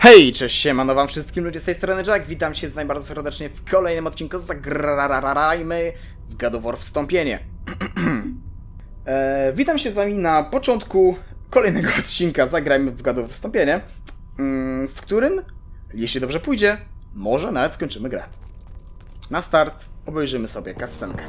Hej, cześć, siemano wam wszystkim ludzie, z tej strony Jack, witam się bardzo serdecznie w kolejnym odcinku Zagrajmy w God of War Wstąpienie. Witam się z wami na początku kolejnego odcinka Zagrajmy w God of War Wstąpienie, w którym, jeśli dobrze pójdzie, może nawet skończymy grę. Na start obejrzymy sobie cutscenkę.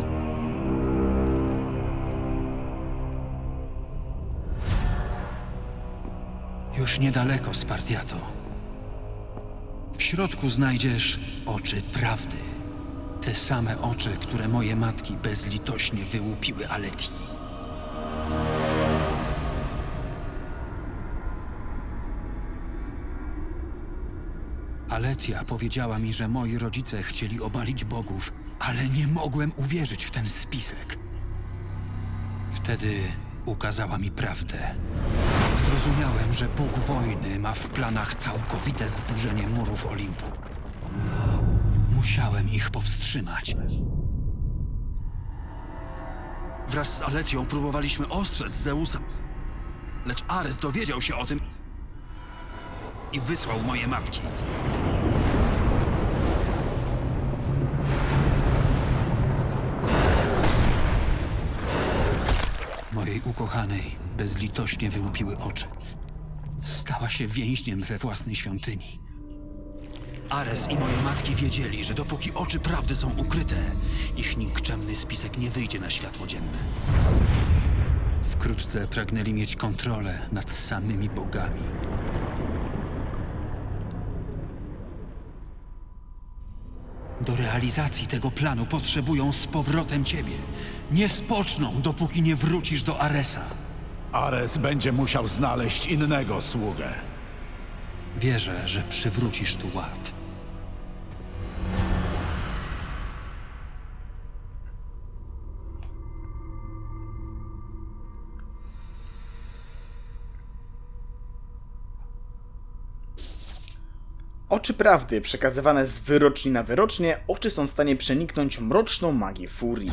Już niedaleko, Spartiato. W środku znajdziesz oczy prawdy. Te same oczy, które moje matki bezlitośnie wyłupiły Aletii. Aletia powiedziała mi, że moi rodzice chcieli obalić bogów, ale nie mogłem uwierzyć w ten spisek. Wtedy ukazała mi prawdę. Zrozumiałem, że Bóg wojny ma w planach całkowite zburzenie murów Olimpu. Musiałem ich powstrzymać. Wraz z Aletią próbowaliśmy ostrzec Zeusa, lecz Ares dowiedział się o tym i wysłał moje matki. Mojej ukochanej bezlitośnie wyłupiły oczy. Stała się więźniem we własnej świątyni. Ares i moje matki wiedzieli, że dopóki oczy prawdy są ukryte, ich nikczemny spisek nie wyjdzie na światło dzienne. Wkrótce pragnęli mieć kontrolę nad samymi bogami. Do realizacji tego planu potrzebują z powrotem ciebie. Nie spoczną, dopóki nie wrócisz do Aresa. Ares będzie musiał znaleźć innego sługę. Wierzę, że przywrócisz tu ład. Oczy prawdy, przekazywane z wyroczni na wyrocznie, oczy są w stanie przeniknąć mroczną magię furii.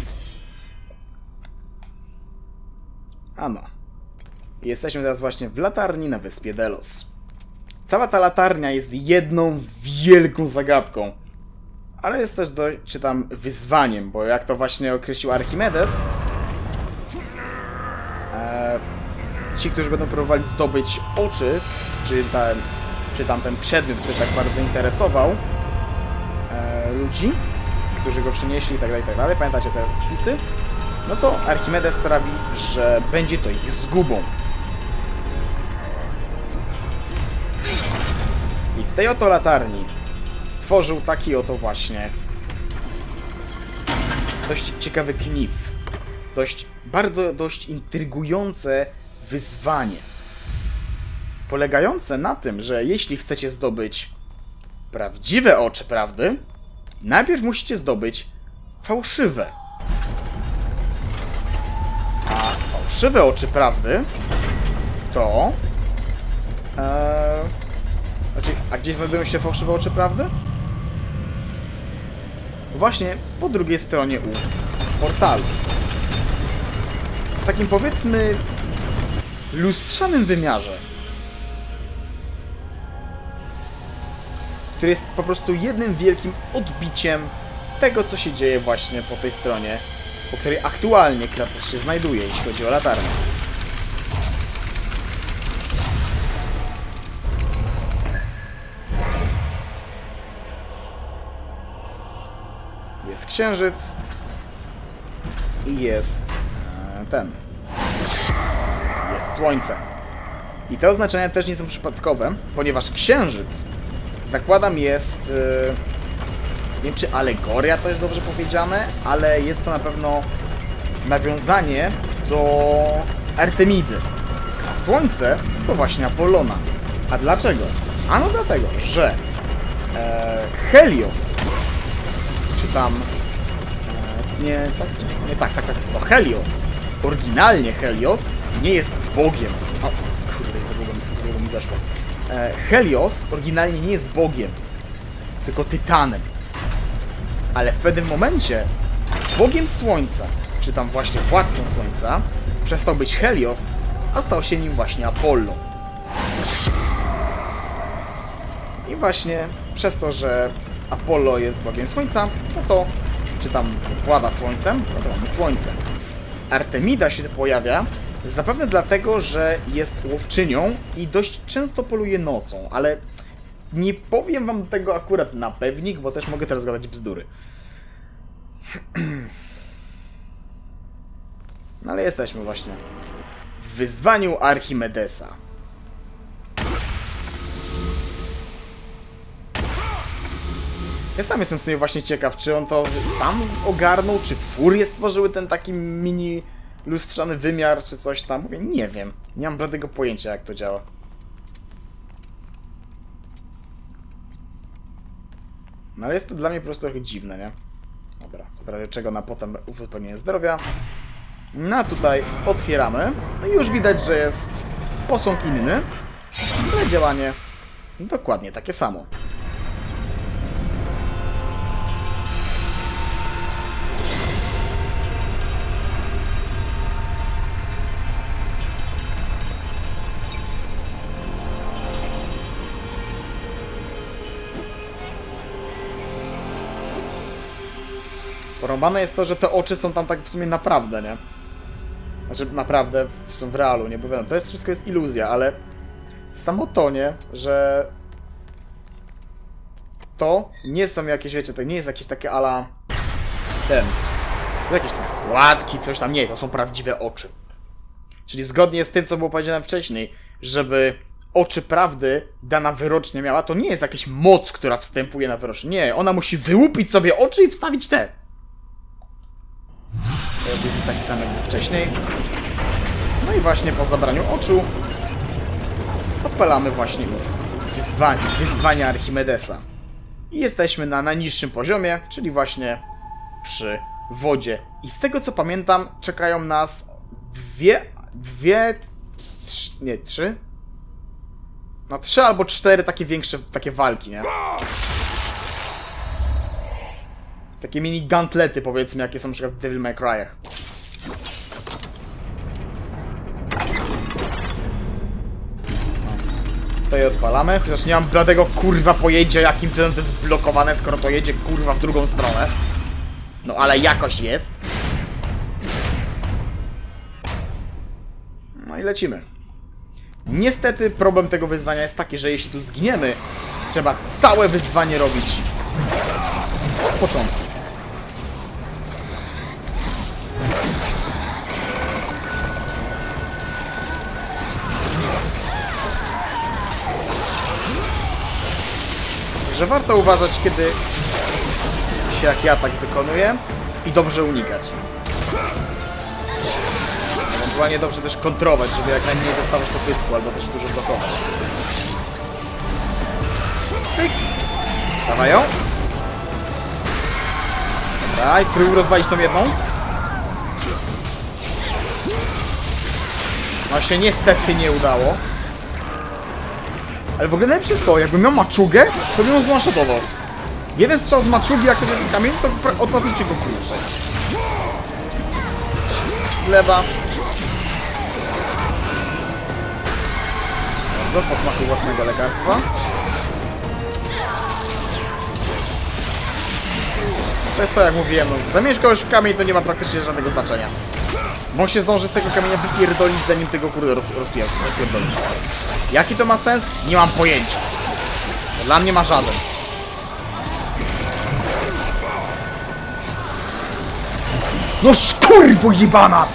Ano. Jesteśmy teraz właśnie w latarni na wyspie Delos. Cała ta latarnia jest jedną wielką zagadką. Ale jest też czy tam wyzwaniem, bo jak to właśnie określił Archimedes, ci, którzy będą próbowali zdobyć oczy, czy tam ten przedmiot, który tak bardzo interesował ludzi, którzy go przynieśli itd., pamiętacie te wpisy? No to Archimedes sprawi, że będzie to ich zgubą. I w tej oto latarni stworzył taki oto właśnie dość ciekawy knif. Dość intrygujące wyzwanie. Polegające na tym, że jeśli chcecie zdobyć prawdziwe oczy prawdy, najpierw musicie zdobyć fałszywe. A fałszywe oczy prawdy to... a gdzie znajdują się fałszywe oczy prawdy? Właśnie po drugiej stronie u portalu. W takim, powiedzmy, lustrzanym wymiarze, który jest po prostu jednym wielkim odbiciem tego, co się dzieje właśnie po tej stronie, po której aktualnie Kratos się znajduje, jeśli chodzi o latarnię. Jest księżyc i jest jest słońce. I te oznaczenia też nie są przypadkowe, ponieważ księżyc, zakładam, jest... nie wiem, czy alegoria to jest dobrze powiedziane, ale jest to na pewno nawiązanie do Artemidy. A słońce to właśnie Apollona. A dlaczego? Ano dlatego, że Helios, czy tam... to Helios, oryginalnie Helios nie jest Bogiem. O, kurde, za długo mi zeszło. Helios oryginalnie nie jest Bogiem, tylko Tytanem. Ale w pewnym momencie Bogiem Słońca, czy tam właśnie Władcą Słońca, przestał być Helios, a stał się nim właśnie Apollo. I właśnie przez to, że Apollo jest bogiem słońca, no to, czy tam włada słońcem, no to mamy słońce. Artemida się pojawia zapewne dlatego, że jest łowczynią i dość często poluje nocą, ale nie powiem wam tego akurat na pewnik, bo też mogę teraz gadać bzdury. No ale jesteśmy właśnie w wyzwaniu Archimedesa. Ja sam jestem w sumie właśnie ciekaw, czy on to sam ogarnął, czy furie stworzyły ten taki mini lustrzany wymiar, czy coś tam. Mówię, nie wiem. Nie mam bladego pojęcia, jak to działa. No ale jest to dla mnie po prostu trochę dziwne, nie? Dobra, w razie czego na potem uzupełnienie zdrowia. No a tutaj otwieramy. No i już widać, że jest posąg inny, ale działanie dokładnie takie samo. Porąbane jest to, że te oczy są tam tak w sumie naprawdę, nie? Znaczy naprawdę są w realu, nie? Bo wiadomo, to jest, wszystko jest iluzja, ale samo to, nie? Że to nie są jakieś, wiecie, to nie jest jakieś takie ala jakieś tam kładki, coś tam, nie, to są prawdziwe oczy. Czyli zgodnie z tym, co było powiedziane wcześniej, żeby oczy prawdy dana wyrocznia miała, to nie jest jakaś moc, która wstępuje na wyrocznię. Nie, ona musi wyłupić sobie oczy i wstawić te. To jest taki sam jak wcześniej. No i właśnie po zabraniu oczu odpalamy właśnie wyzwanie Archimedesa. I jesteśmy na najniższym poziomie, czyli właśnie przy wodzie. I z tego co pamiętam, czekają nas trzy? No 3 albo 4 takie większe, takie walki, nie? Takie mini gantlety, powiedzmy, jakie są na przykład w Devil May Cry'ach. To je odpalamy, chociaż nie mam bladego kurwa pojęcia, jakim cudem to jest blokowane, skoro to jedzie kurwa w drugą stronę. No ale jakoś jest. No i lecimy. Niestety problem tego wyzwania jest taki, że jeśli tu zginiemy, trzeba całe wyzwanie robić od początku. Że warto uważać, kiedy się jaki atak wykonuje i dobrze unikać. Ewentualnie dobrze też kontrować, żeby jak najmniej dostawać po pysku, albo też dużo blokować. Pyk! Stawają. Dobra, i spróbuj rozwalić tą jedną. No się niestety nie udało. Ale w ogóle najlepsze jest to, jakbym miał maczugę, to bym ją zwanshotował. Jeden strzał z maczugi, jak to jest kamień, to automatycznie go kruszę. Lewa. Bardzo po smaku własnego lekarstwa. To jest to, jak mówiłem, no, zamienić kogoś w kamień to nie ma praktycznie żadnego znaczenia. Bo on się zdąży z tego kamienia wypierdolić, zanim tego kurde rozpierdolić. Jaki to ma sens? Nie mam pojęcia. Dla mnie ma żaden. No szkurwo jebana!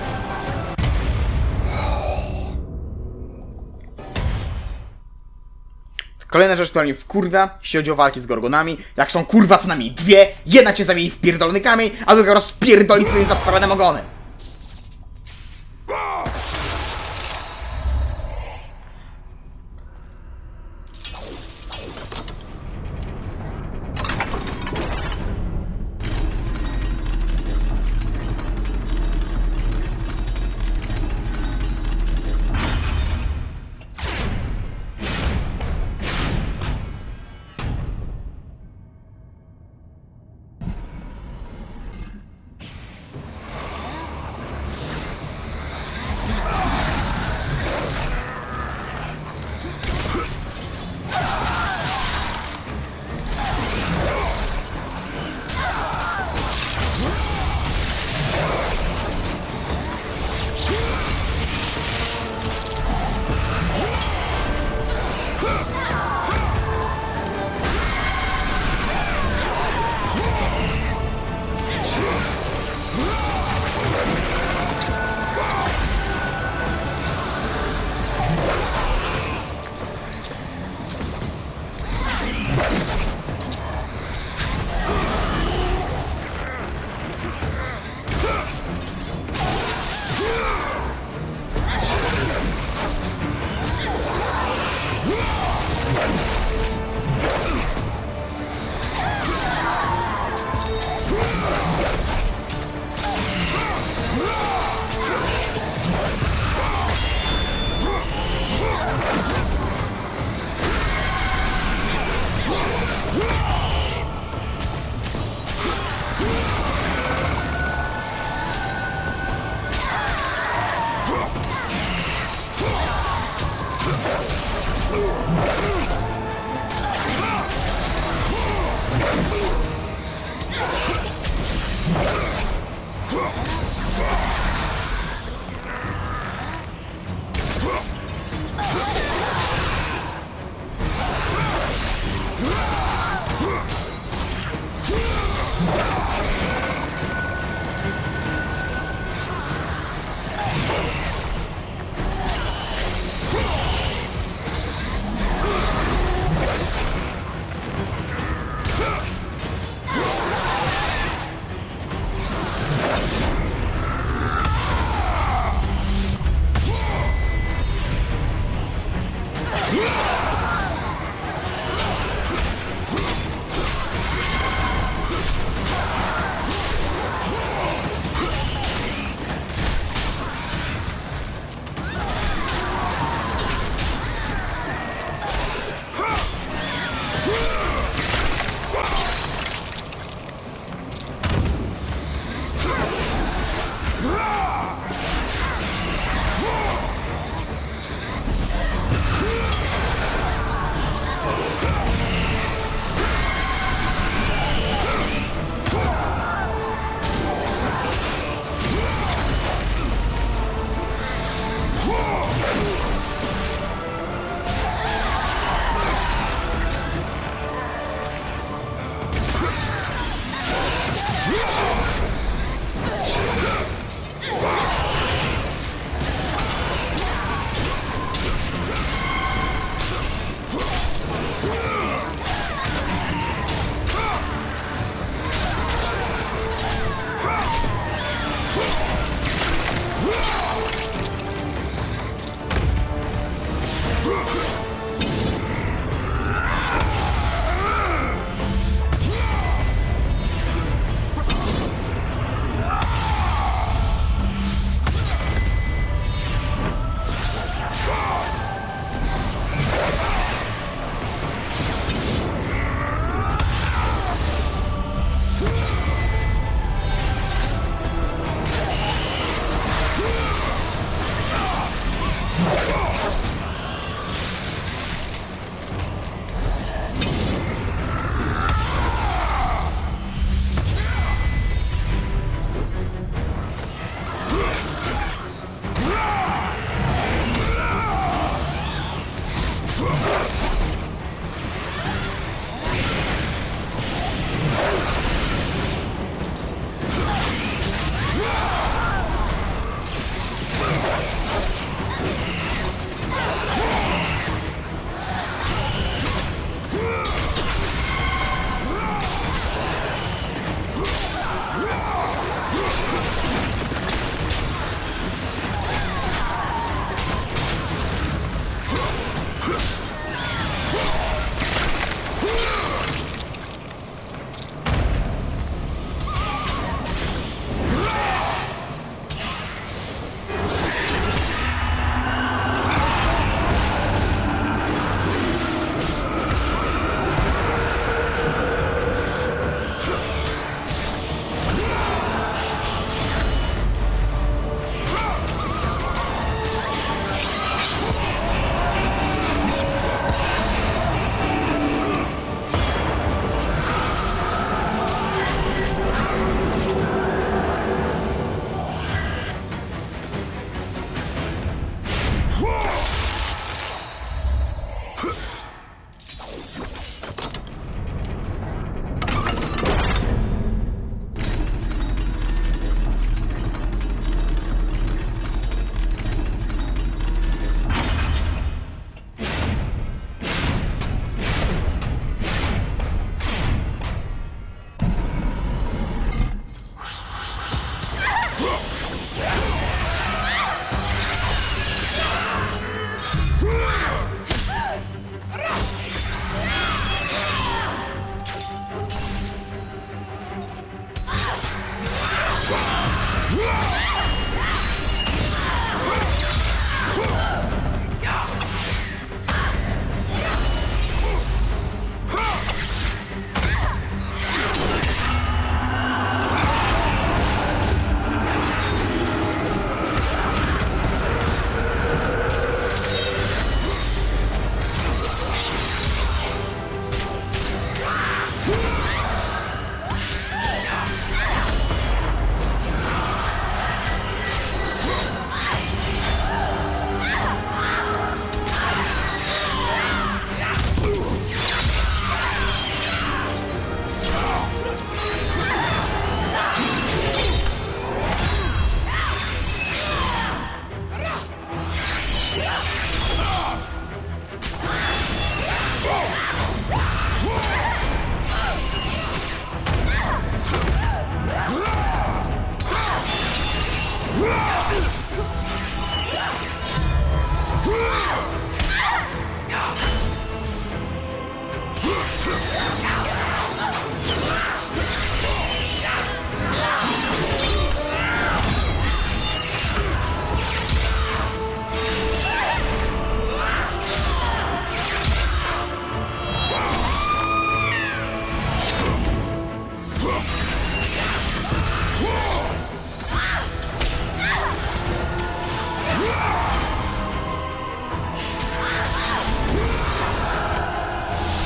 Kolejna rzecz, która mnie wkurwia, jeśli chodzi o walki z gorgonami, jak są kurwa co najmniej dwie, jedna cię zamieni w pierdolony kamień, a druga rozpierdoli swoim zasranym ogonem.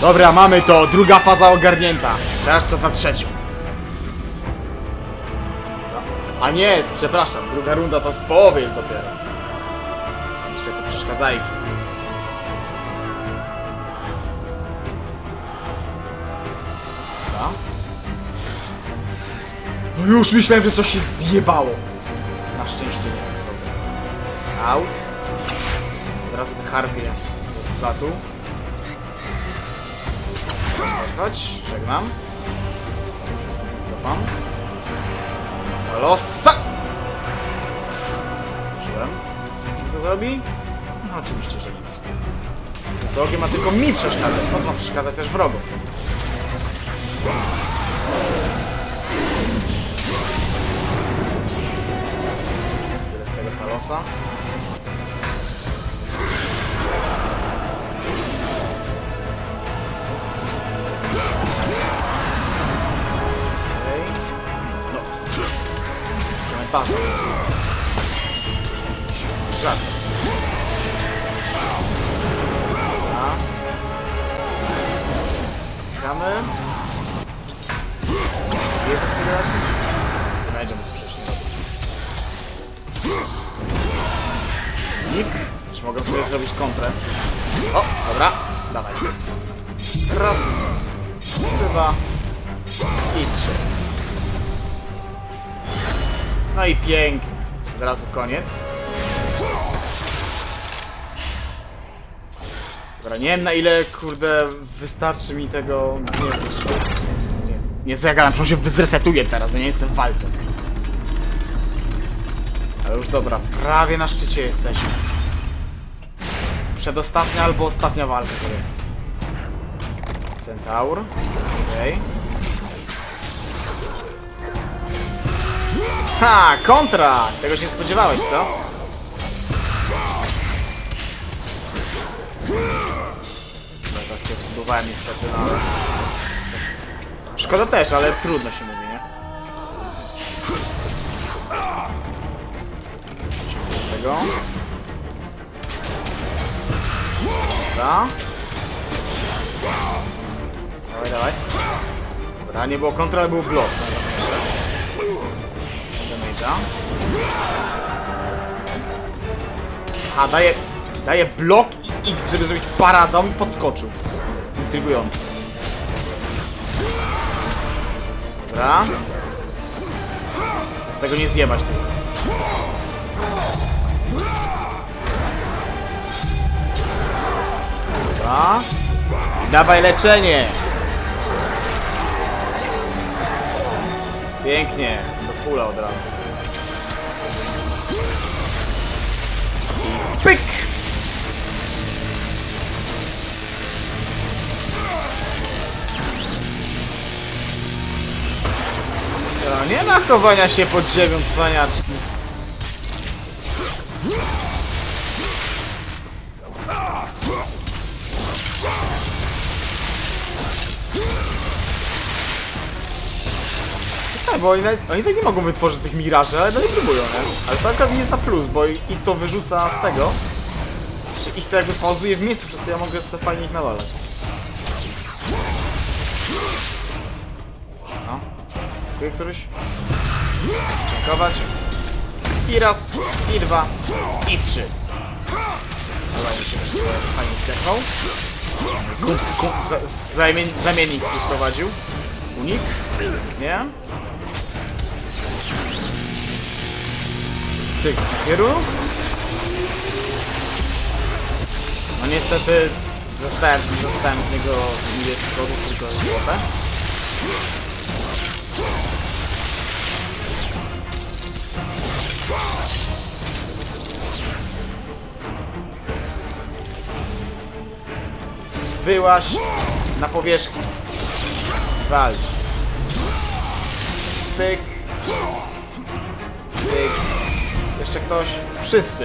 Dobra, mamy to. Druga faza ogarnięta. Teraz czas na trzecią. A nie, przepraszam. Druga runda to w połowie jest dopiero. Jeszcze tu przeszkadzajki. Dobra. No już myślałem, że coś się zjebało. Na szczęście nie. Dobra. Out. Od razu te harpie do flatu. Chodź, żegnam. Cofam. Losa! Zdążyłem. Czy to zrobi? No oczywiście, że nic. To ogień ma tylko mi przeszkadzać. Po co ma przeszkadzać też wrogom? Tyle z tego Talosa. Komentarze. Żadne. Dobra. Czekamy. Jest tyle. Nie będziemy tu przecież nie robić. Nik. Czy mogę sobie zrobić kontrę? O, dobra. Dawaj. Raz. Dwa. I trzy. No i pięknie. Od razu koniec. Dobra, nie wiem na ile, kurde, wystarczy mi tego... Nie, co ja gadam, przecież się zresetuję teraz, bo nie jestem w walce. Ale już dobra, prawie na szczycie jesteśmy. Przedostatnia albo ostatnia walka to jest. Centaur. Okej. Ha! Kontra! Tego się nie spodziewałeś, co? Teraz się zbudowałem niestety, no ale... Szkoda też, ale trudno się mówi, nie? Tego. Dobra. Dawaj, dawaj. Dobra, nie było kontra, ale był blok. A daje blok i X, żeby zrobić paradą i podskoczył. Intrygujący. Dobra. Z tego nie zjebać tego. Dobra. Dawaj leczenie. Pięknie. Do fulla od razu. Pyk! No, nie ma chowania się pod ziemią, cwaniaczki. Tak, bo oni tak nie mogą wytworzyć tych miraży, ale dalej próbują, nie? Ale to akurat nie jest na plus, bo ich to wyrzuca z tego. Że ich to jakby pauzuje w miejscu, przez to ja mogę sobie fajnie ich nawalać. No. Tu któryś. Dziękować. I raz, i dwa, i trzy. Dobra, mi się jeszcze fajnie skaknął. Zamiennik sprowadził. Unik. Nie? Cyk, kierunku. No niestety dostałem z niego niebieskich kodów, tylko złote. Wyłaź na powierzchnię. Walcz. Pyk. Pyk. Jeszcze ktoś? Wszyscy.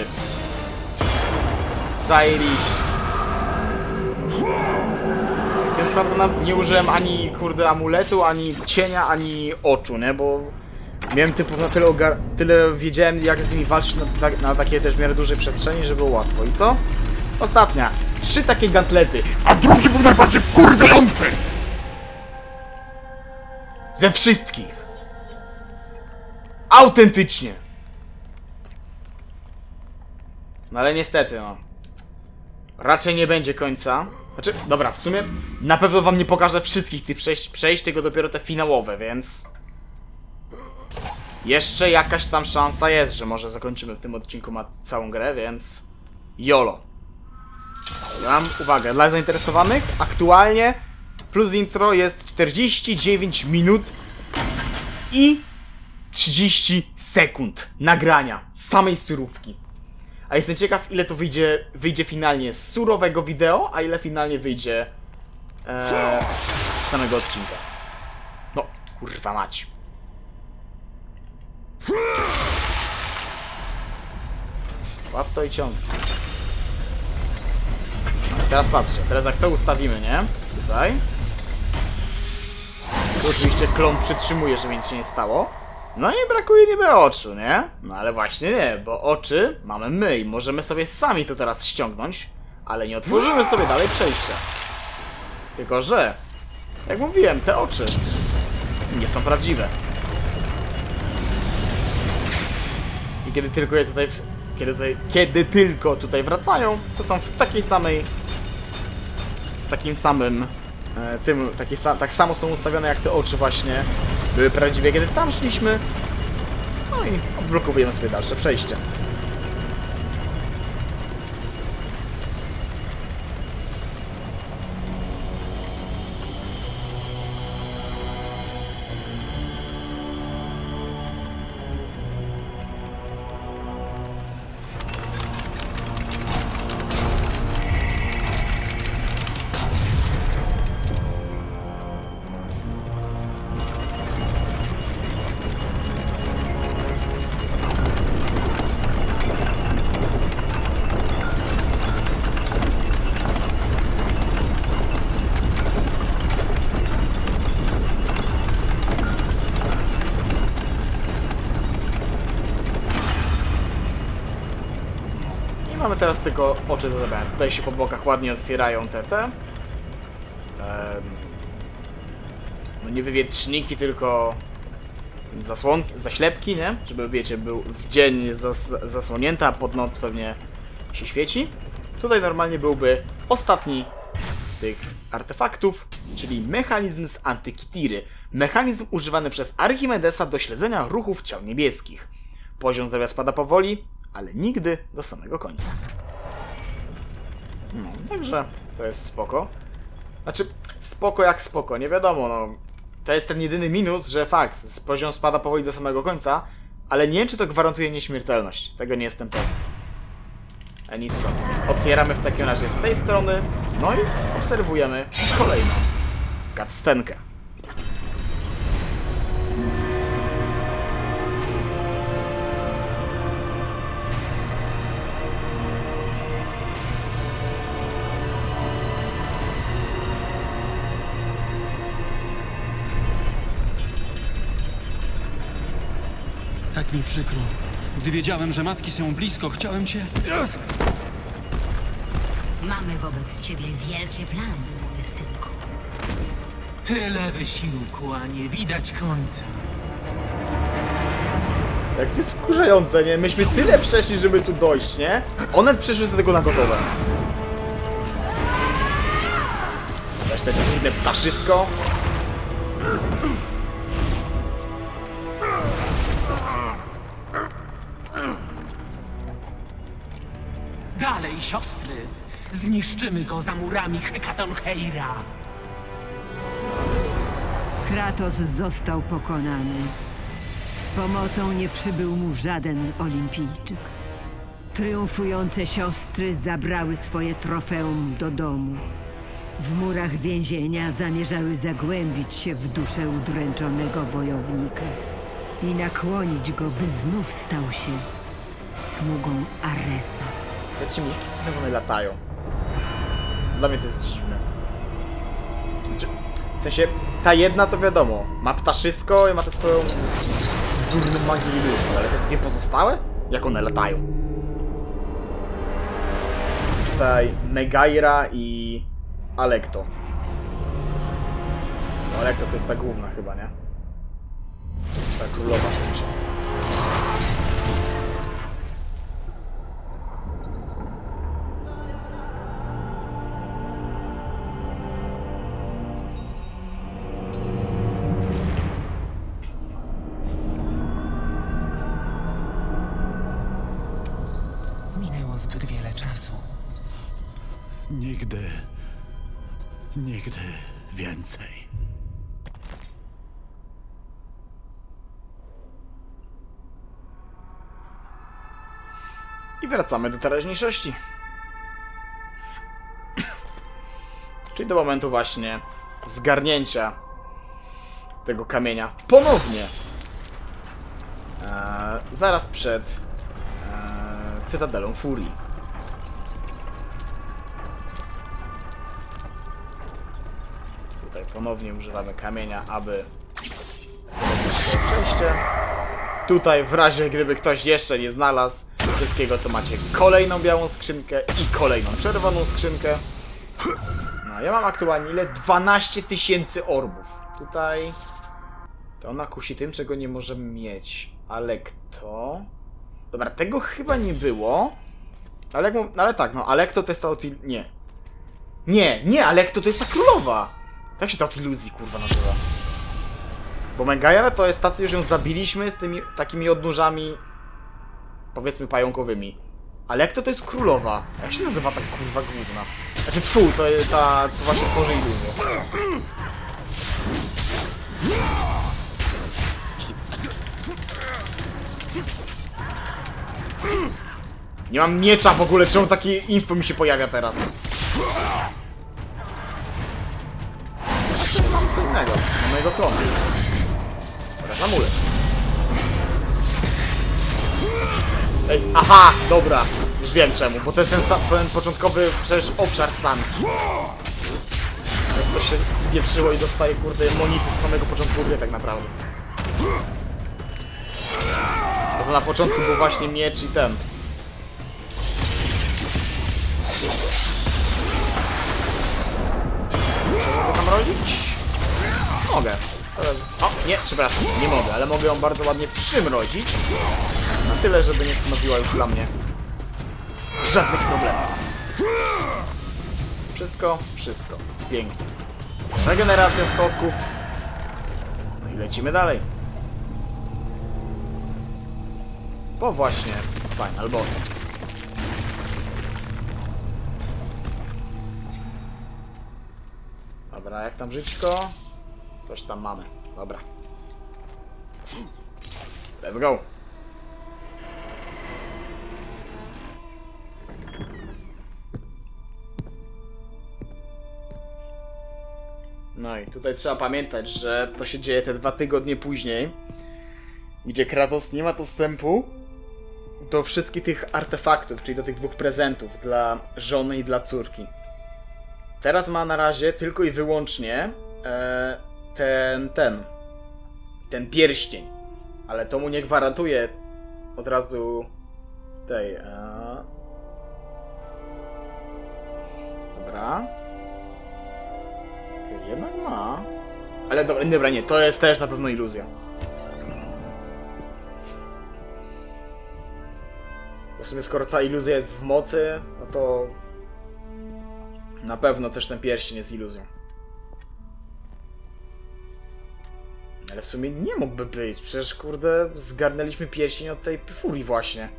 Zajęli. W tym przypadku nie użyłem ani kurde amuletu, ani cienia, ani oczu, nie? Bo miałem typów na tyle wiedziałem jak z nimi walczyć na takiej też w miarę dużej przestrzeni, że było łatwo. I co? Ostatnia. 3 takie gantlety. A drugi był najbardziej wkurwiający! Ze wszystkich. Autentycznie. No ale niestety, no. Raczej nie będzie końca. Znaczy, dobra, w sumie na pewno wam nie pokażę wszystkich tych przejść, tylko dopiero te finałowe, więc... Jeszcze jakaś tam szansa jest, że może zakończymy w tym odcinku całą grę, więc... YOLO. Ja mam, uwagę, dla zainteresowanych, aktualnie plus intro jest 49 minut i 30 sekund nagrania samej surówki. A jestem ciekaw, ile to wyjdzie finalnie z surowego wideo, a ile finalnie wyjdzie z samego odcinka. No, kurwa mać. Łap to i ciągnij. Teraz patrzcie, teraz jak to ustawimy, nie? Tutaj. Tu oczywiście klon przytrzymuje, żeby nic się nie stało. No i brakuje niby oczu, nie? No ale właśnie nie, bo oczy mamy my i możemy sobie sami to teraz ściągnąć, ale nie otworzymy sobie dalej przejścia. Tylko że, jak mówiłem, te oczy nie są prawdziwe. I kiedy tylko je tutaj... Kiedy tylko tutaj wracają, to są w takiej samej... W takim samym... tak samo są ustawione jak te oczy właśnie były prawdziwe, kiedy tam szliśmy. No i odblokowujemy sobie dalsze przejście. Mamy teraz tylko oczy do zabrania. Tutaj się po bokach ładnie otwierają te. No nie wywietrzniki, tylko zasłonki, zaślepki, nie? Żeby, wiecie, był w dzień zasłonięta, a pod noc pewnie się świeci. Tutaj normalnie byłby ostatni z tych artefaktów, czyli mechanizm z Antykytiry. Mechanizm używany przez Archimedesa do śledzenia ruchów ciał niebieskich. Poziom zdrowia spada powoli, ale nigdy do samego końca. No, także to jest spoko. Znaczy, spoko jak spoko, nie wiadomo, no. To jest ten jedyny minus, że fakt, poziom spada powoli do samego końca, ale nie wiem, czy to gwarantuje nieśmiertelność. Tego nie jestem pewien. A nic to. Otwieramy w takim razie z tej strony, no i obserwujemy kolejną cutscenkę. Tak mi przykro. Gdy wiedziałem, że matki są blisko, chciałem cię... Mamy wobec ciebie wielkie plany, mój synku. Tyle wysiłku, a nie widać końca. Jak to jest wkurzające, nie? Myśmy tyle przeszli, żeby tu dojść, nie? One przyszły z tego na gotowe. Weź te dziwne ptaszysko. Dalej, siostry! Zniszczymy go za murami Hekatoncheira! Kratos został pokonany. Z pomocą nie przybył mu żaden olimpijczyk. Triumfujące siostry zabrały swoje trofeum do domu. W murach więzienia zamierzały zagłębić się w duszę udręczonego wojownika i nakłonić go, by znów stał się sługą Aresa. Powiedzcie mi, co one latają? Dla mnie to jest dziwne. W sensie, ta jedna to wiadomo, ma ptaszysko i ma tę swoją durną magię iluzji, ale te dwie pozostałe? Jak one latają? tutaj Megaira i Alekto. No, Alekto to jest ta główna chyba, nie? Ta królowa w sensie. Minęło zbyt wiele czasu. Nigdy więcej. I wracamy do teraźniejszości. Czyli do momentu właśnie zgarnięcia tego kamienia. Ponownie. Zaraz przed Cytadelą Furii. Tutaj ponownie używamy kamienia, aby zrobić to przejście. Tutaj w razie gdyby ktoś jeszcze nie znalazł wszystkiego, to macie kolejną białą skrzynkę i kolejną czerwoną skrzynkę. No, ja mam aktualnie ile? 12 000 orbów. Tutaj to ona kusi tym, czego nie możemy mieć. Ale kto? Dobra, tego chyba nie było. Ale tak, no, Alekto to jest ta Nie, Alekto to jest ta królowa. Jak się ta od iluzji, kurwa, nazywa? Bo Megaira to jest tacy, już ją zabiliśmy z tymi takimi odnóżami, powiedzmy, pająkowymi. Alekto to jest królowa. Jak się nazywa ta kurwa główna? Znaczy, to jest ta, co właśnie tworzy iluzję. Nie mam miecza w ogóle, czemu takie info mi się pojawia teraz? Mam co innego, mam mojego klonu. Teraz amulet. Ej, aha, dobra, już wiem czemu, bo to jest ten początkowy przecież obszar sam. To jest coś się spieprzyło i dostaje, kurde, monity z samego początku gry tak naprawdę. Bo to na początku był właśnie miecz i ten. Mogę zamrozić? Mogę. O, nie, przepraszam, nie mogę, ale mogę ją bardzo ładnie przymrozić. Na tyle, żeby nie stanowiła już dla mnie żadnych problemów. Wszystko. Pięknie. Regeneracja schodków. No i lecimy dalej. Po właśnie Final Bossa. Dobra, jak tam żyćko? Coś tam mamy. Dobra. Let's go. No i tutaj trzeba pamiętać, że to się dzieje te 2 tygodnie później, gdzie Kratos nie ma dostępu do wszystkich tych artefaktów, czyli do tych 2 prezentów dla żony i dla córki. Teraz ma na razie tylko i wyłącznie ten pierścień, ale to mu nie gwarantuje od razu tej... Dobra. Okay, jednak ma. Ale dobra, nie, to jest też na pewno iluzja. W sumie skoro ta iluzja jest w mocy, no to na pewno też ten pierścień jest iluzją. Ale w sumie nie mógłby być, przecież kurde zgarnęliśmy pierścień od tej furii właśnie.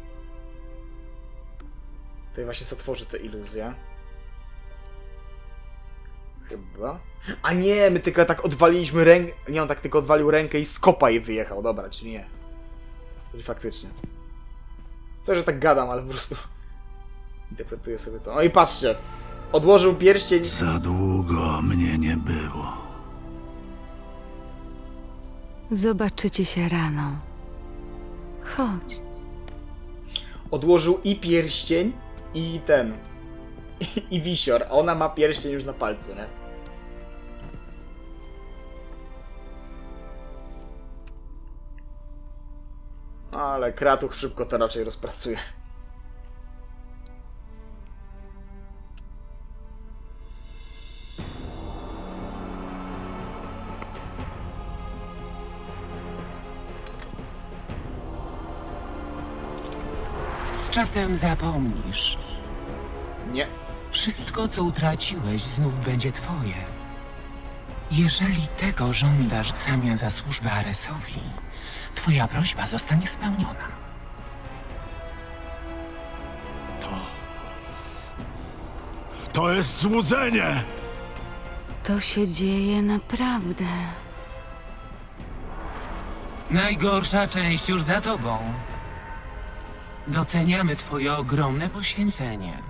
Tutaj właśnie co tworzy te iluzje. Chyba. A nie, my tylko tak odwaliliśmy rękę. Nie, on tak tylko odwalił rękę i z kopa i wyjechał. Dobra, czyli nie. Czyli faktycznie. Co, że tak gadam, ale po prostu interpretuję sobie to. O i patrzcie. Odłożył pierścień. Za długo mnie nie było. Zobaczycie się rano. Chodź. Odłożył i pierścień, i ten. I wisior. A ona ma pierścień już na palcu, nie? Ale Kratuch szybko to raczej rozpracuje. z czasem zapomnisz. Nie. Wszystko, co utraciłeś, znów będzie twoje. Jeżeli tego żądasz w zamian za służbę Aresowi, twoja prośba zostanie spełniona. To jest złudzenie! To się dzieje naprawdę. Najgorsza część już za tobą. Doceniamy twoje ogromne poświęcenie.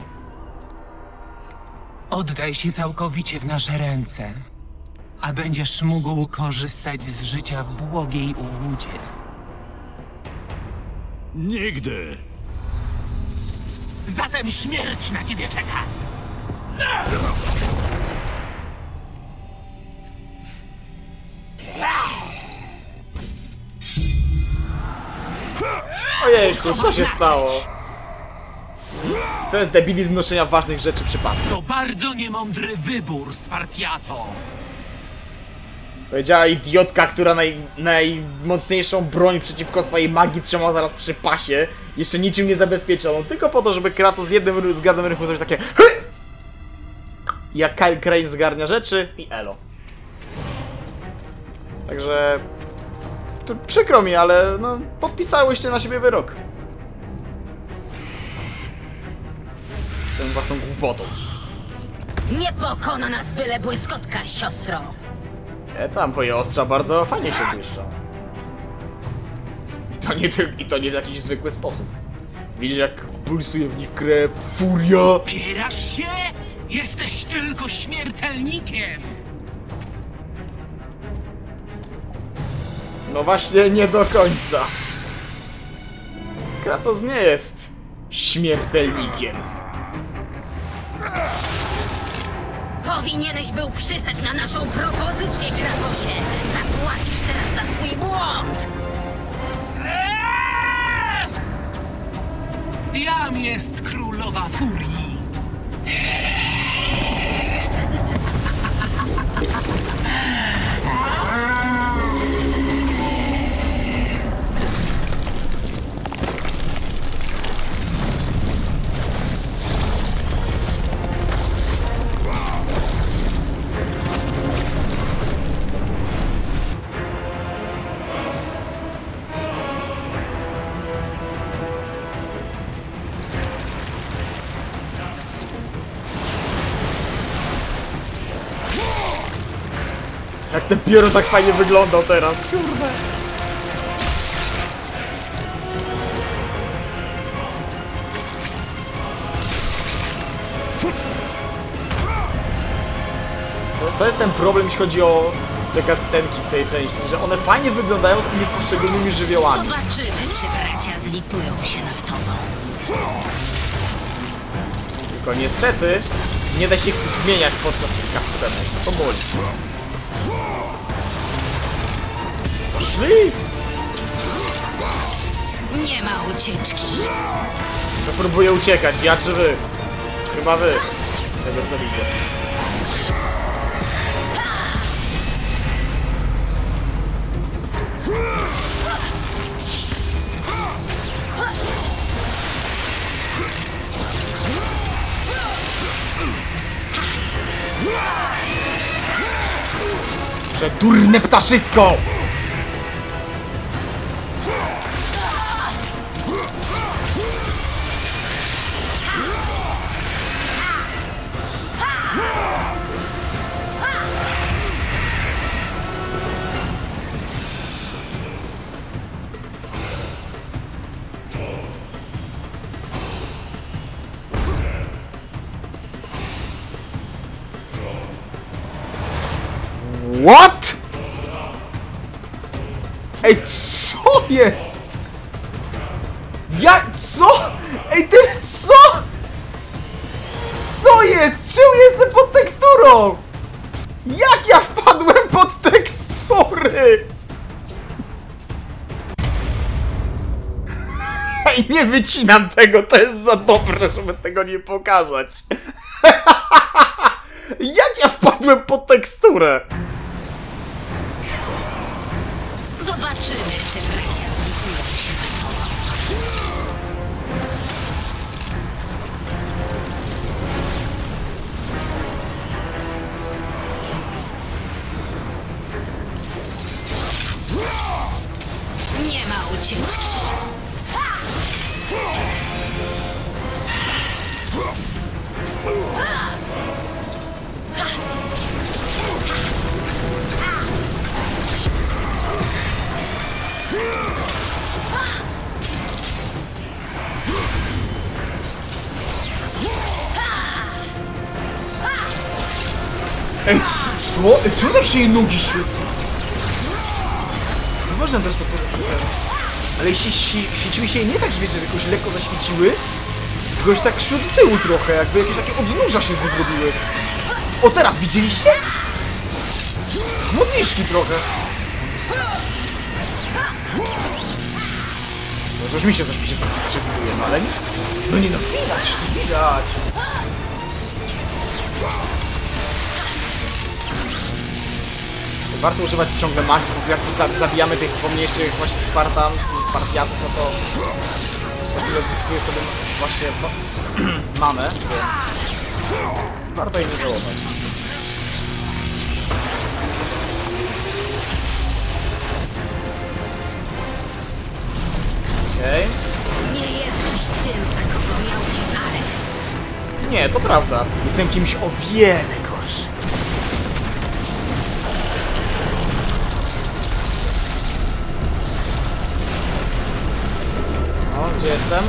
Oddaj się całkowicie w nasze ręce, a będziesz mógł korzystać z życia w błogiej ułudzie. Nigdy! Zatem śmierć na ciebie czeka! Ojejku, co się stało? To jest debilizm noszenia ważnych rzeczy przy pasku. To bardzo niemądry wybór, Spartiato! Powiedziała idiotka, która najmocniejszą broń przeciwko swojej magii trzymała zaraz przy pasie, jeszcze niczym nie zabezpieczoną, tylko po to, żeby Kratos z jednym zgadem rynku zrobić takie jak Kyle Crane zgarnia rzeczy i elo. Także... To przykro mi, ale no, podpisałyście na siebie wyrok. Swoją własną głupotą. Nie pokona nas byle błyskotka, siostro! Tam twoje ostrza bardzo fajnie się błyszczą. I to nie w jakiś zwykły sposób. Widzisz, jak pulsuje w nich krew, furia. Pierasz się? Jesteś tylko śmiertelnikiem! No właśnie, nie do końca. Kratos nie jest śmiertelnikiem. Powinieneś był przystać na naszą propozycję, Kratosie! Zapłacisz teraz za swój błąd! Jam jest królowa furii! Jak ten piorun tak fajnie wyglądał teraz, kurde. To jest ten problem, jeśli chodzi o te cutscenki w tej części, że one fajnie wyglądają z tymi poszczególnymi żywiołami. Zobaczymy, czy bracia zlitują się nad tobą. Tylko niestety nie da się ich zmieniać podczas tych cutscenek. To boli. Poszli! Nie ma ucieczki. To próbuję uciekać, ja czy wy? Chyba wy. Z tego co widzę. Że durne ptaszysko! What? Ej, co jest? Co? Ej, ty, co? Co jest? Czemu jestem pod teksturą? Jak ja wpadłem pod tekstury? Ej, nie wycinam tego, to jest za dobre, żeby tego nie pokazać. Jak ja wpadłem pod teksturę? Zobaczymy, czy bracia zlitują się nad tobą. ucieczki. Ej, co? Czemu tak się jej nogi świecą? No można też to powiedzieć. Ale jeśli świeciły się jej nie tak, że wiecie, że jakoś lekko zaświeciły, tylko już tak szły do tyłu trochę, jakby jakieś takie odnóża się z nich robiły. O, teraz widzieliście? Modliszki trochę. No to już mi się coś przewiduje, no ale nie. No nie, no widać, to widać. Warto używać ciągle magii, bo jak zabijamy tych pomniejszych właśnie Spartiatów, no to tyle zyskuje sobie właśnie mamę, więc warto jej nie żałować. Okej. Nie jesteś tym, za kogo miał cię Ares. Nie, to prawda. Jestem kimś o wiele gorszym. O, gdzie jestem?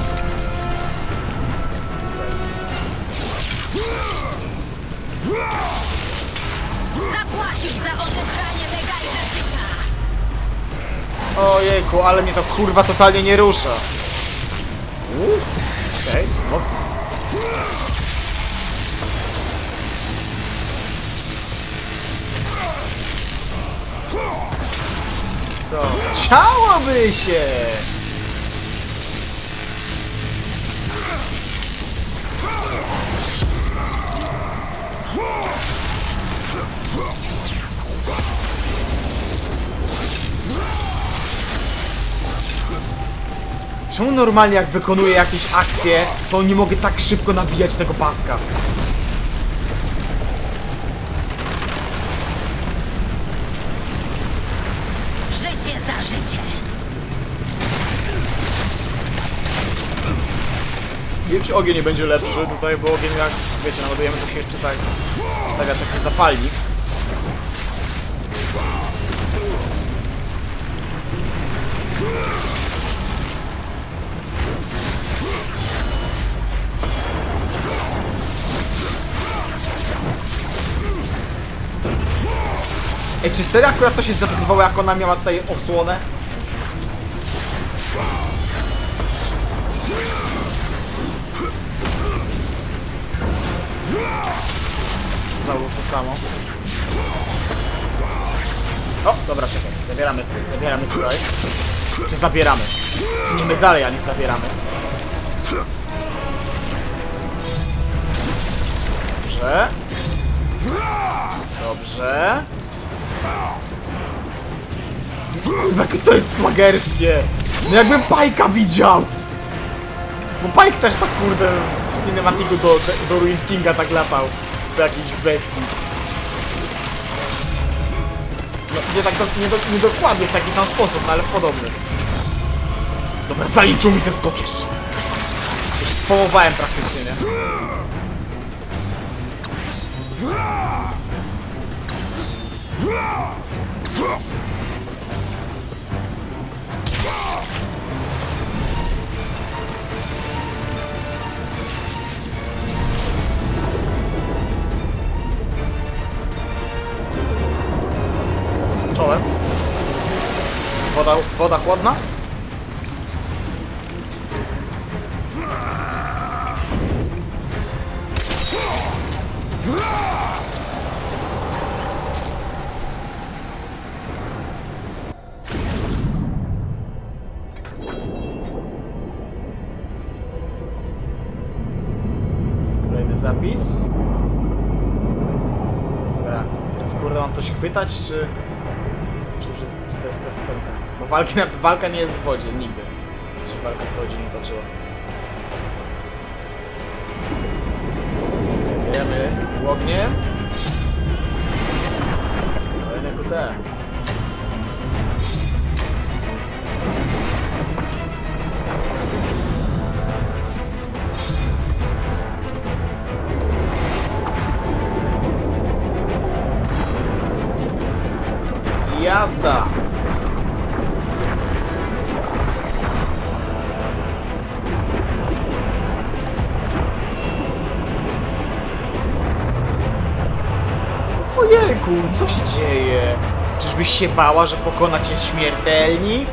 Zapłacisz za odebranie Megajże życia. Ojejku, ale mnie to kurwa totalnie nie rusza. Okej, mocno. Co? Chciałoby się! Czemu normalnie jak wykonuję jakieś akcje, to nie mogę tak szybko nabijać tego paska? Życie za życie. Nie wiem, czy ogień nie będzie lepszy tutaj, bo ogień jak, wiecie, naładujemy, to się jeszcze tak stawia taki zapalnik. Ej, czy serio akurat to się zaatakowało, jak ona miała tutaj osłonę? Znowu to samo. O, dobra, czekaj. Zabieramy tutaj. Czy zabieramy? Płyniemy dalej, a nie zabieramy. Dobrze. Dobrze. Jakie to jest smagerskie! No jakbym Pajka widział! Bo Pike też tak kurde w cinematiku do Ruin Kinga tak latał. Do jakiejś bestii. No nie tak nie dokładnie w taki sam sposób, no ale podobny. Dobra, zaliczył mi ten skok jeszcze. Już społowałem praktycznie, nie? Czołem. Woda chłodna? Kolejny zapis. Dobra, teraz kurde mam coś chwytać, czy to jest kascenka? Bo walka nie jest w wodzie, nigdy. Się walka w wodzie nie toczyła. Bierzemy ognie. Kolejne QT. Jazda! Ojejku, co się dzieje? Czyżbyś się bała, że pokona cię śmiertelnik?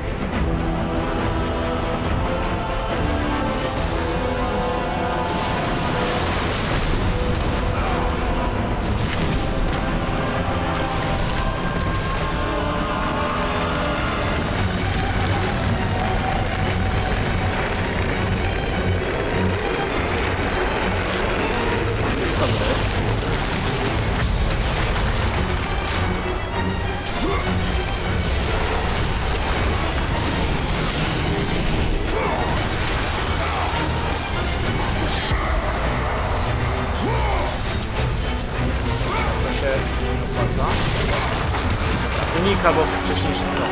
Unika, bo wcześniej wszystko.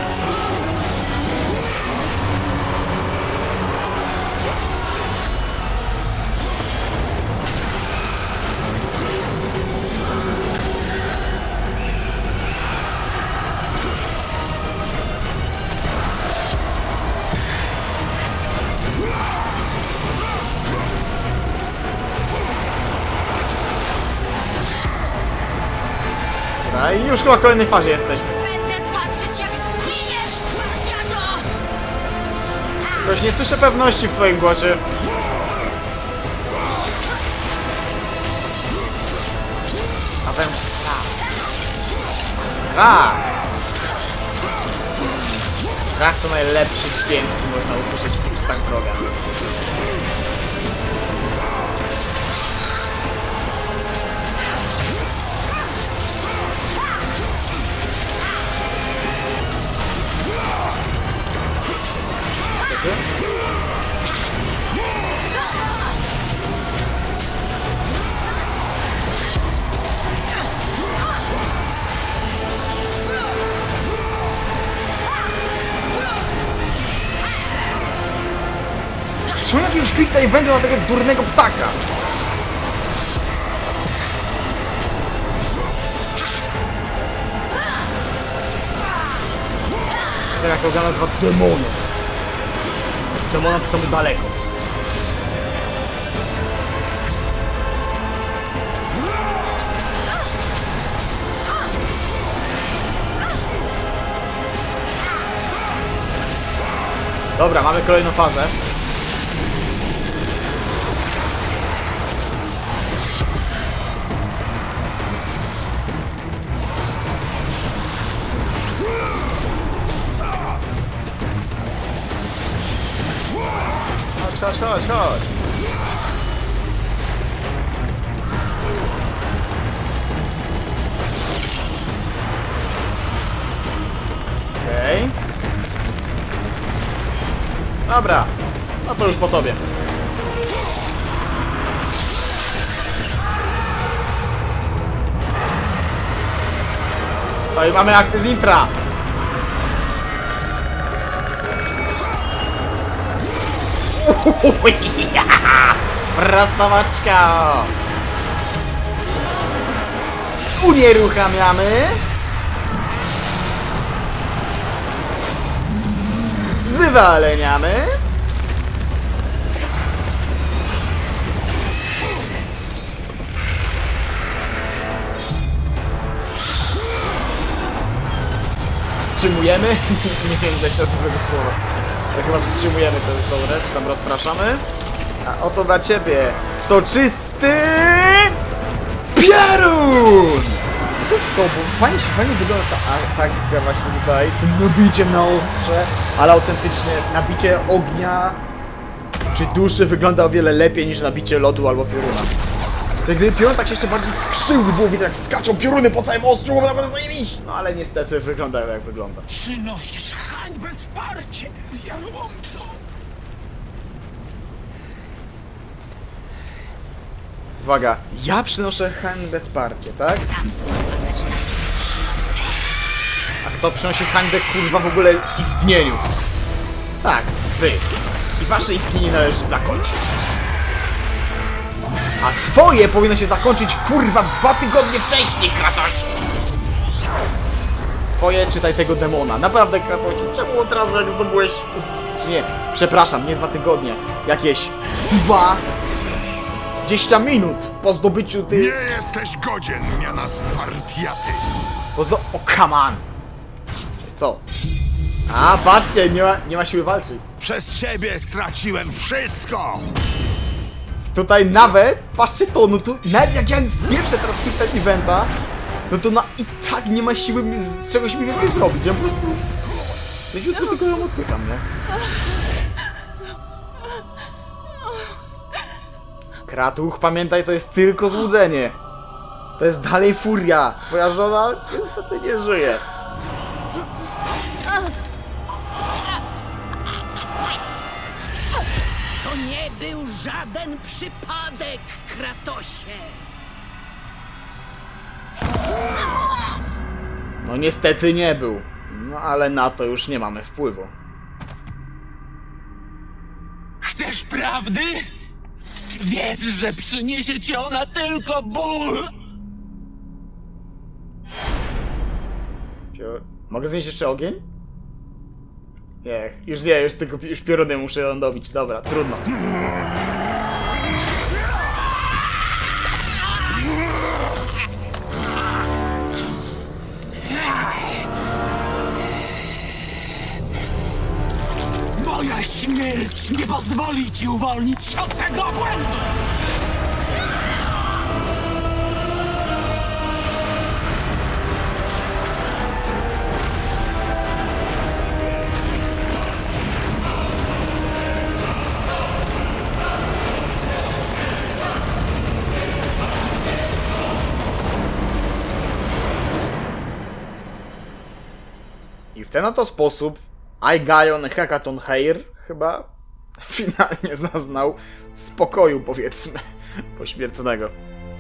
Dobra, i już chyba w kolejnej fazie jesteśmy. Ktoś nie słyszę pewności w twoim głosie. A wem strach. Strach! Strach to najlepszy dźwięk, jaki można usłyszeć w ustach wroga. Czemu jakiegoś quick będzie na tego durnego ptaka? Ten jak go nazywa demonem. Demona to tam daleko. Dobra, mamy kolejną fazę. Chodź, chodź, chodź! Okej. Dobra, no to już po tobie. No i mamy akcję z intra. Prostowaczka! Unieruchamiamy. Zwaleniamy. Wstrzymujemy. Nie wiem, zaś tego słowa. To chyba wstrzymujemy, to jest dobre. Czy tam rozpraszamy? A oto dla ciebie soczysty piorun! To jest to, bo fajnie wygląda ta akcja właśnie tutaj, z tym nabiciem na ostrze, ale autentycznie nabicie ognia czy duszy wygląda o wiele lepiej niż nabicie lodu albo pioruna. To gdyby piorun tak się jeszcze bardziej skrzył, by było widać jak skaczą pioruny po całym ostrzu, bo naprawdę zajebiście! No ale niestety wygląda jak wygląda. Przynosisz hańbę wsparcie, wiarołomco! Uwaga, ja przynoszę hańbę wsparcie, tak? Sam sprowadzać na siebie. A kto przynosi hańbę kurwa w ogóle istnieniu? Tak, wy. I wasze istnienie należy zakończyć. A twoje powinno się zakończyć kurwa 2 tygodnie wcześniej, Kratos! twoje, czytaj tego demona. Naprawdę, Kratosie, czemu od razu jak zdobyłeś... Czy nie, przepraszam, nie 2 tygodnie. Jakieś 20 minut po zdobyciu Nie jesteś godzien miana Spartiaty. O, come on! Co? A, patrzcie, nie ma siły walczyć. Przez siebie straciłem wszystko. Tutaj nawet, patrzcie to, no tu, nawet jak ja spieprzę teraz ten eventa, no to i tak nie ma siły z czegoś mi więcej zrobić, ja po prostu... Leciutko tylko ją odpycham, nie? Kratuch, pamiętaj, to jest tylko złudzenie. To jest dalej furia. Twoja żona niestety nie żyje. To nie był żaden przypadek, Kratosie! No niestety nie był. No ale na to już nie mamy wpływu. Chcesz prawdy? Wiedz, że przyniesie ci ona tylko ból! Mogę zmienić jeszcze ogień? Nie, już tylko pioruny muszę ją dobić. Dobra, trudno. Moja śmierć nie pozwoli ci uwolnić się od tego błędu! I w ten oto sposób Aegon Hekatoncheir chyba finalnie zaznał spokoju, powiedzmy, pośmiertnego.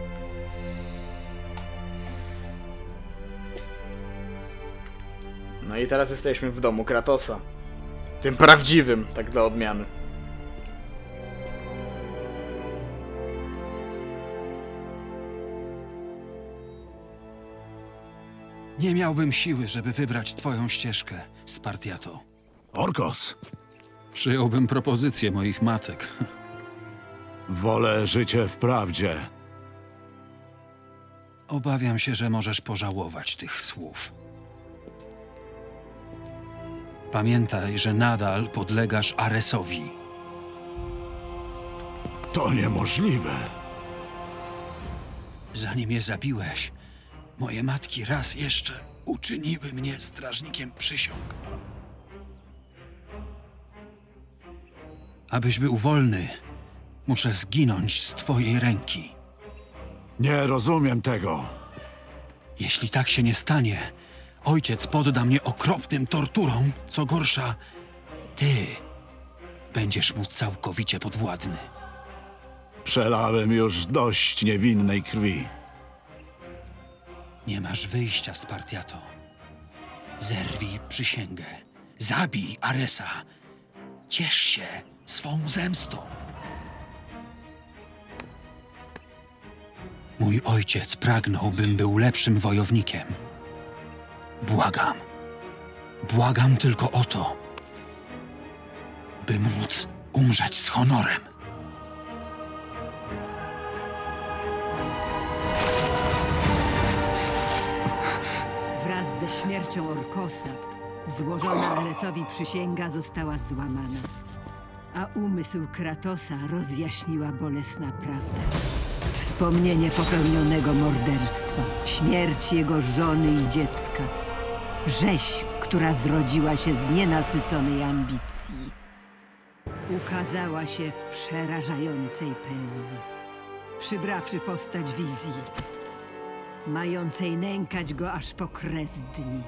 No i teraz jesteśmy w domu Kratosa. Tym prawdziwym, tak dla odmiany. Nie miałbym siły, żeby wybrać twoją ścieżkę, Spartiato. Orkos, Przyjąłbym propozycję moich matek. wolę życie w prawdzie. Obawiam się, że możesz pożałować tych słów. Pamiętaj, że nadal podlegasz Aresowi. To niemożliwe. Zanim je zabiłeś, moje matki raz jeszcze uczyniły mnie strażnikiem przysiąg. Abyś był wolny, muszę zginąć z twojej ręki. Nie rozumiem tego. Jeśli tak się nie stanie, ojciec podda mnie okropnym torturom, co gorsza, ty będziesz mu całkowicie podwładny. Przelałem już dość niewinnej krwi. Nie masz wyjścia, Spartiato. Zerwij przysięgę. Zabij Aresa. Ciesz się swą zemstą. Mój ojciec pragnął, bym był lepszym wojownikiem. Błagam. Błagam tylko o to, by móc umrzeć z honorem. Wraz ze śmiercią Orkosa złożona Aresowi przysięga została złamana, a umysł Kratosa rozjaśniła bolesna prawda. Wspomnienie popełnionego morderstwa, śmierć jego żony i dziecka, rzeź, która zrodziła się z nienasyconej ambicji, ukazała się w przerażającej pełni, przybrawszy postać wizji, mającej nękać go aż po kres dni.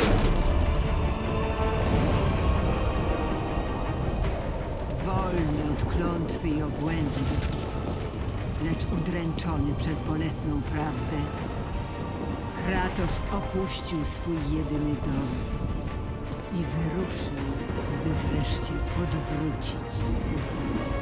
Wolno od klątwy i obłędu, lecz udręczony przez bolesną prawdę, Kratos opuścił swój jedyny dom i wyruszył, by wreszcie odwrócić swój los.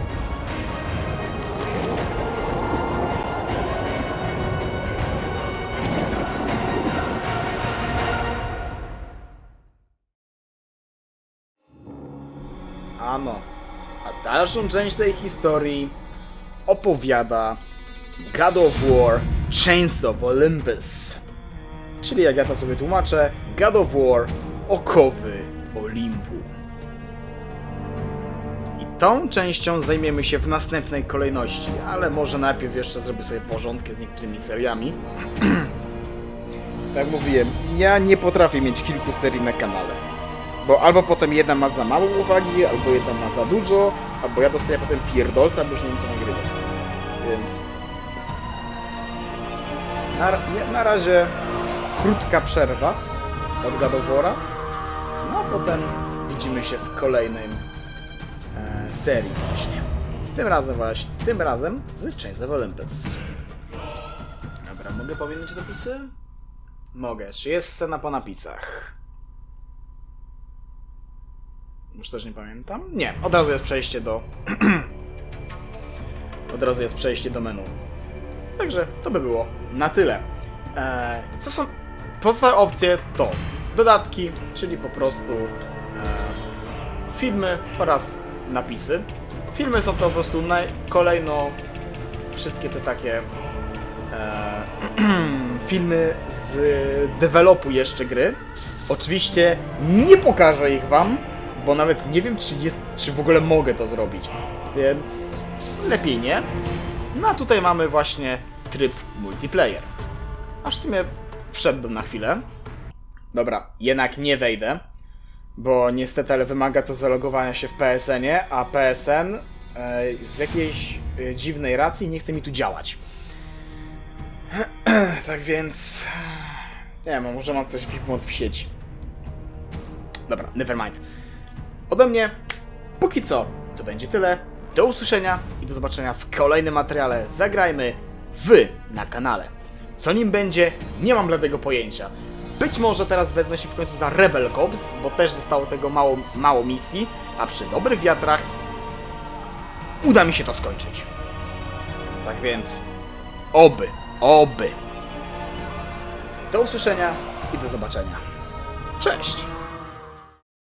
Ano, a dalszą część tej historii opowiada God of War Chains of Olympus. Czyli jak ja to sobie tłumaczę, God of War Okowy Olimpu. I tą częścią zajmiemy się w następnej kolejności, ale może najpierw jeszcze zrobię sobie porządki z niektórymi seriami. Tak jak mówiłem, ja nie potrafię mieć kilku serii na kanale. Bo albo potem jedna ma za mało uwagi, albo jedna ma za dużo, albo ja dostaję potem pierdolca, bo już nie wiem co nagrywać. Więc... Na razie krótka przerwa od God of War'a. No a potem widzimy się w kolejnej serii właśnie. Tym razem z Chains of Olympus. Dobra, mogę pominąć napisy? Mogę. Czy jest scena po napisach? Już też nie pamiętam. Nie, od razu jest przejście do... od razu jest przejście do menu. Także to by było na tyle. Co są pozostałe opcje? To dodatki, czyli po prostu filmy oraz napisy. Filmy są to po prostu kolejno wszystkie te takie filmy z developu jeszcze gry. Oczywiście nie pokażę ich wam, bo nawet nie wiem, czy w ogóle mogę to zrobić, więc lepiej nie. No a tutaj mamy właśnie tryb multiplayer. Aż w sumie wszedłbym na chwilę. Dobra, jednak nie wejdę, bo niestety, ale wymaga to zalogowania się w PSN-ie, a PSN z jakiejś dziwnej racji nie chce mi tu działać. Tak więc... nie wiem, może mam jakiś błąd w sieci. Dobra, nevermind. Ode mnie, póki co, to będzie tyle. Do usłyszenia i do zobaczenia w kolejnym materiale Zagrajmy na kanale. Co nim będzie, nie mam bladego pojęcia. Być może teraz wezmę się w końcu za Rebel Corps, bo też zostało tego mało misji, a przy dobrych wiatrach uda mi się to skończyć. Tak więc, oby. Do usłyszenia i do zobaczenia. Cześć!